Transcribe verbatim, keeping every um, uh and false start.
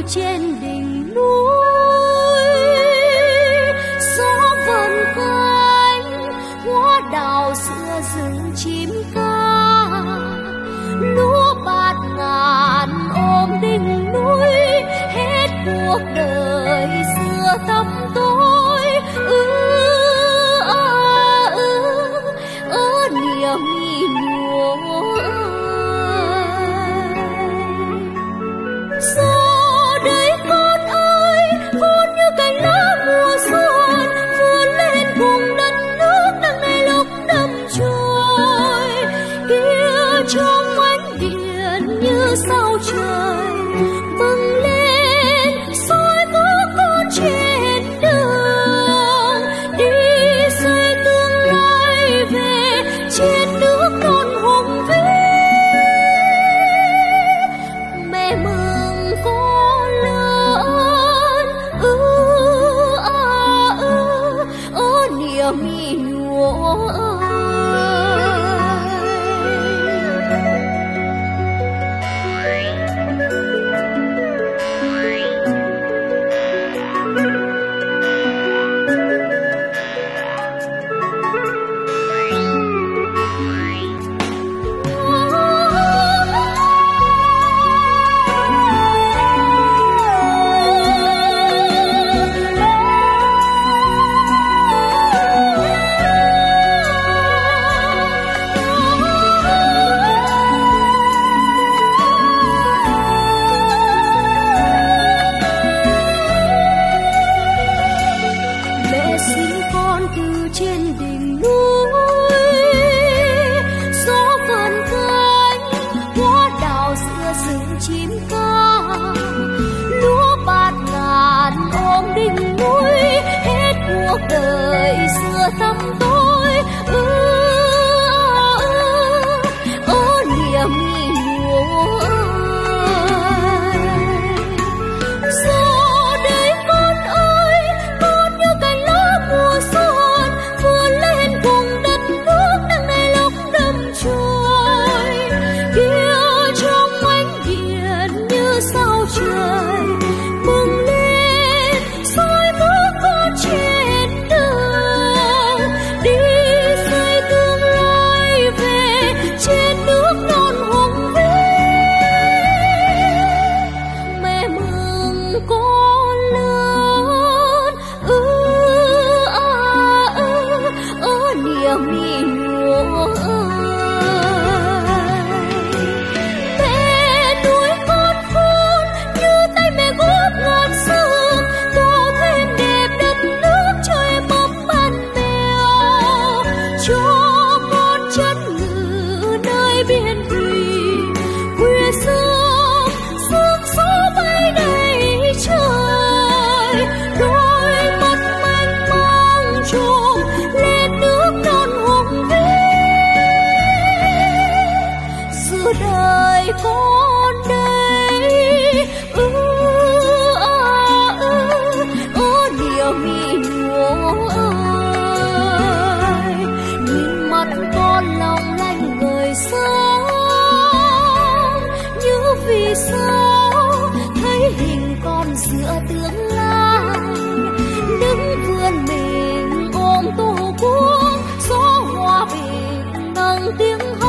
trên đỉnh núi. Gió vần cánh hoa đào xưa rừng chim ca, lúa bạt ngàn ôm đỉnh núi. Hết cuộc đời xưa tăm tối, ư ơ ư ơ niềm mi nhúa. Giờ đây con ơi, vốn như cánh lá mùa xuân vươn lên cùng đất nước đang ngày lúc đâm trôi. Kia trong ánh điện như sao trời bừng lên soi bước con trên đường, đi xây tương lai về trên nước non hùng vĩ. Mẹ mừng con lớn, ư ơ ư ơ niềm mi nhúa. Cuộc đời xưa tăm tối, ư ơ ơ niềm mi nhúa. Giờ đây con ơi, con như cánh lá mùa xuân vươn lên cùng đất nước đang ngày lúc đâm trôi. Kia trong ánh điện như sao trời bừng lên soi bước con trên đường, đi xây tương lai về trên nước non hùng vĩ. Mẹ mừng con lớn, ư ơ ư ơ niềm mi nhúa. Mẹ nuôi con khôn như tay mẹ góp ngọn sương, tô thêm đẹp đất nước cho em ấm ban mèo. Cho con chân ngự nơi biển thủy, khuya sương sương gió bay đầy trời. Đôi mắt mênh mông trùm lên nước non hùng vĩ. Giữa đời con đây, ư ơ ư ơ niềm mi nhúa. Nhìn mắt con long lanh ngời sáng, như vì sao thấy hình con giữa tương lai. Đứng vươn mình ôm tổ quốc, gió hòa bình nâng tiếng hát.